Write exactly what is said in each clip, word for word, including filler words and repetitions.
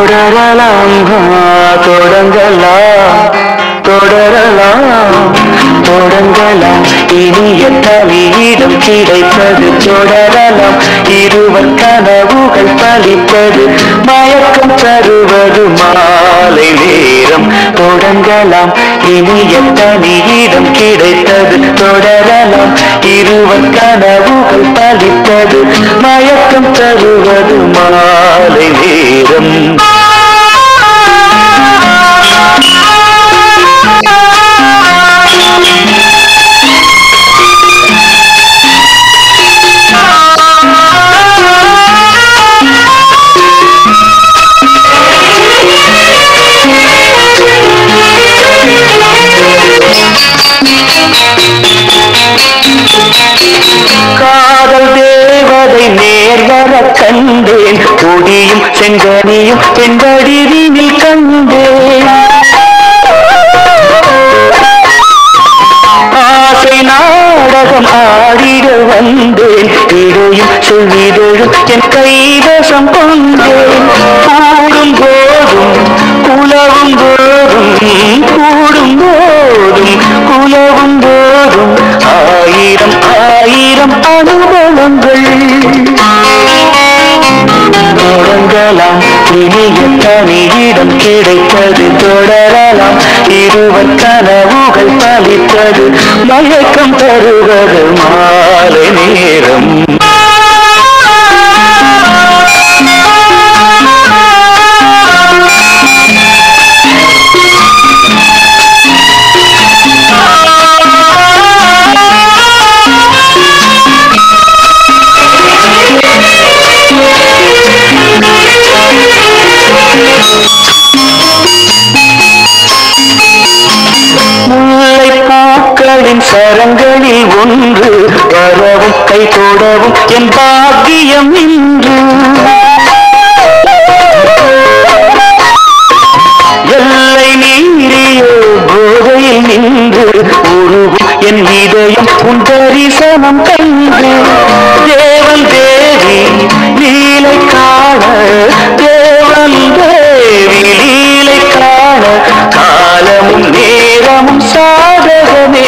தொடரலாம் தொடங்கலாம் தொடரலாம் தொடங்கலாம் இனிய தனியிடம் கிடைத்தது தொடரலாம் இருவர் கனவுகள் பலிப்பது மயக்கம் தருவது மாலை நேரம் தொடங்கலாம் இனிய தனியிடம் கிடைத்தது தொடரலாம் இருவர் கனவுகள் பலிப்பது மயக்கம் தருவது மாலை நேரம் காதல் தேவதை நேர்வர கண்டேன் கொடியும் செங்கனியும் பெண்படிவில் கண்டேன் ஆசை நாடகம் ஆடிட வந்தேன் இடையும் செவ்விதழும் என் கைவசம் கொண்டேன் கூடும் போதும் குலவும் போதும் கூடும் போதும் குலவும் போதும் ஆயிரம் ஆயிரம் அனுபவங்கள் தொடங்கலாம் இனிய தனியிடம் கிடைத்தது தொடரலாம் இருவர் கனவுகள் பலித்தது மயக்கம் தருவது மாலை நேரம் முல்லைப்பூக்களின் சரங்களில் ஒன்று வரவும் கை தொடவும் என் பாக்கியம் இன்று எல்லை மீறிய போதையில் நின்று உருவும் என் இதயம் உன் தரிசனம் கண்டு தேவன் தேவி லீலை காண தேவன் தேவி லீலை காண காலமும் நேரமும் சாதகமே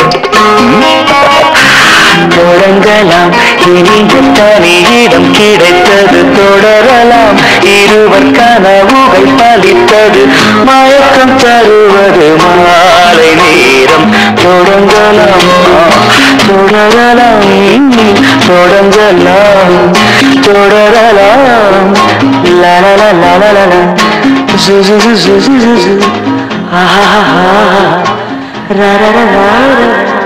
தொடங்கலாம் இனிய தனியிடம் கிடைத்தது தொடரலாம் இருவர் கனவுகள் பலித்தது மயக்கம் தருவது மாலை நேரம் தொடங்கலாம் தொடரலாம் தொடங்கலாம் தொடரலாம் லலல லலல ஜு ஜு ஜு ஜு ஜு ஆஹா ரா ரா ரா